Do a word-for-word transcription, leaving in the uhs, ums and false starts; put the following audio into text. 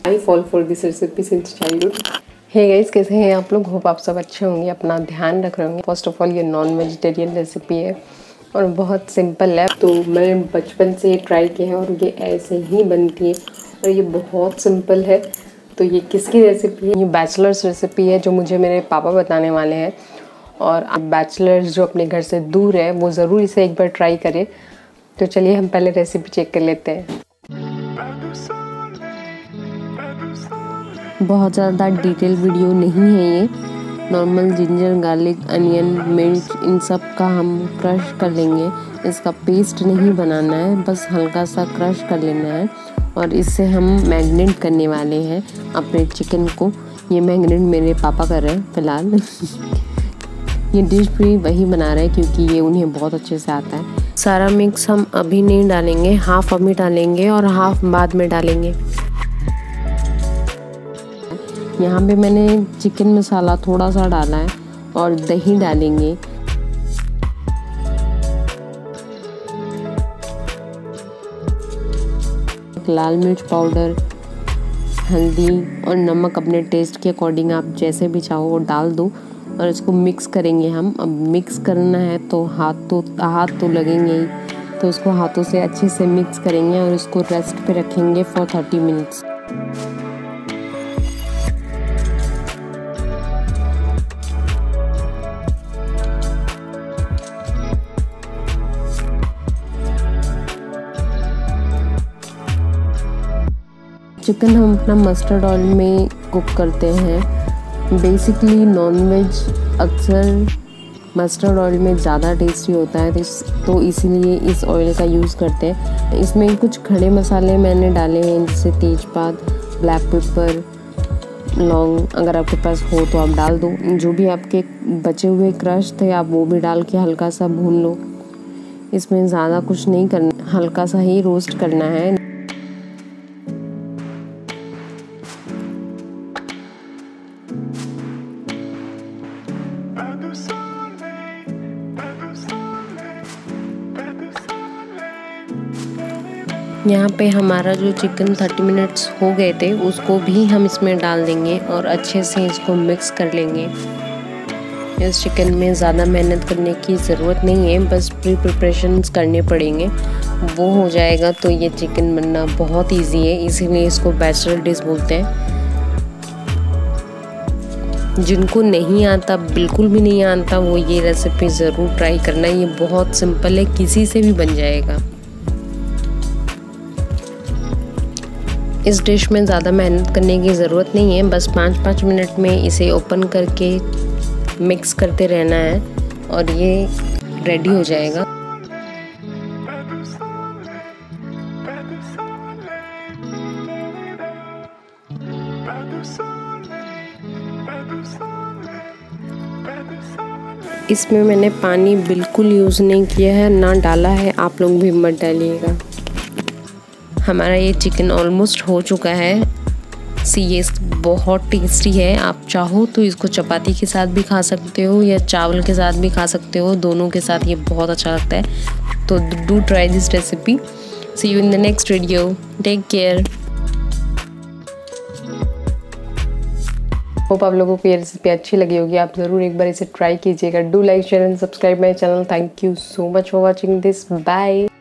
I fall for this recipe since childhood. Hey guys, कैसे हैं आप लोग? होप आप सब अच्छे होंगे, अपना ध्यान रख रहे होंगे। फर्स्ट ऑफ ऑल ये नॉन वेजिटेरियन रेसिपी है और बहुत सिंपल है, तो मैं बचपन से ट्राई किया है और ये ऐसे ही बनती है और ये बहुत सिंपल है। तो ये किसकी रेसिपी है? ये बैचलर्स रेसिपी है जो मुझे मेरे पापा बताने वाले हैं। और बैचलर्स जो अपने घर से दूर है वो ज़रूर इसे एक बार ट्राई करें। तो चलिए हम पहले रेसिपी चेक कर लेते हैं। बहुत ज़्यादा डिटेल वीडियो नहीं है ये। नॉर्मल जिंजर, गार्लिक, अनियन, मिर्च, इन सब का हम क्रश कर लेंगे। इसका पेस्ट नहीं बनाना है, बस हल्का सा क्रश कर लेना है और इससे हम मैरिनेट करने वाले हैं अपने चिकन को। ये मैरिनेट मेरे पापा कर रहे हैं फ़िलहाल। ये डिश भी वही बना रहे हैं क्योंकि ये उन्हें बहुत अच्छे से आता है। सारा मिक्स हम अभी नहीं डालेंगे, हाफ अभी डालेंगे और हाफ बाद में डालेंगे। यहाँ पे मैंने चिकन मसाला थोड़ा सा डाला है और दही डालेंगे। लाल मिर्च पाउडर, हल्दी और नमक अपने टेस्ट के अकॉर्डिंग आप जैसे भी चाहो वो डाल दो और इसको मिक्स करेंगे हम। अब मिक्स करना है तो हाथ तो हाथ तो लगेंगे ही, तो उसको हाथों से अच्छे से मिक्स करेंगे और इसको रेस्ट पे रखेंगे फॉर थर्टी मिनट्स। चिकन हम अपना मस्टर्ड ऑयल में कुक करते हैं। बेसिकली नॉनवेज अक्सर मस्टर्ड ऑयल में ज़्यादा टेस्टी होता है, तो इसीलिए इस ऑयल का यूज़ करते हैं। इसमें कुछ खड़े मसाले मैंने डाले हैं जैसे तेज़पात, ब्लैक पेपर, लौंग। अगर आपके पास हो तो आप डाल दो। जो भी आपके बचे हुए क्रश थे आप वो भी डाल के हल्का सा भून लो। इसमें ज़्यादा कुछ नहीं करना, हल्का सा ही रोस्ट करना है। यहाँ पे हमारा जो चिकन थर्टी मिनट्स हो गए थे उसको भी हम इसमें डाल देंगे और अच्छे से इसको मिक्स कर लेंगे। इस चिकन में ज़्यादा मेहनत करने की ज़रूरत नहीं है, बस प्री प्रिपरेशंस करने पड़ेंगे, वो हो जाएगा तो ये चिकन बनना बहुत इजी है। इसीलिए इसको बैचलर डिश बोलते हैं। जिनको नहीं आता, बिल्कुल भी नहीं आता, वो ये रेसिपी ज़रूर ट्राई करना। ये बहुत सिंपल है, किसी से भी बन जाएगा। इस डिश में ज़्यादा मेहनत करने की ज़रूरत नहीं है, बस पाँच पाँच मिनट में इसे ओपन करके मिक्स करते रहना है और ये रेडी हो जाएगा। इसमें मैंने पानी बिल्कुल यूज़ नहीं किया है, ना डाला है, आप लोग भी मत डालिएगा। हमारा ये चिकन ऑलमोस्ट हो चुका है। सी ये बहुत टेस्टी है। आप चाहो तो इसको चपाती के साथ भी खा सकते हो या चावल के साथ भी खा सकते हो, दोनों के साथ ये बहुत अच्छा लगता है। तो do try this recipe. See you in the next video. Take care. Hope आप लोगों को ये रेसिपी अच्छी लगी होगी। आप ज़रूर एक बार इसे ट्राई कीजिएगा। Do like, share and subscribe my channel. Thank you so much for watching this. Bye.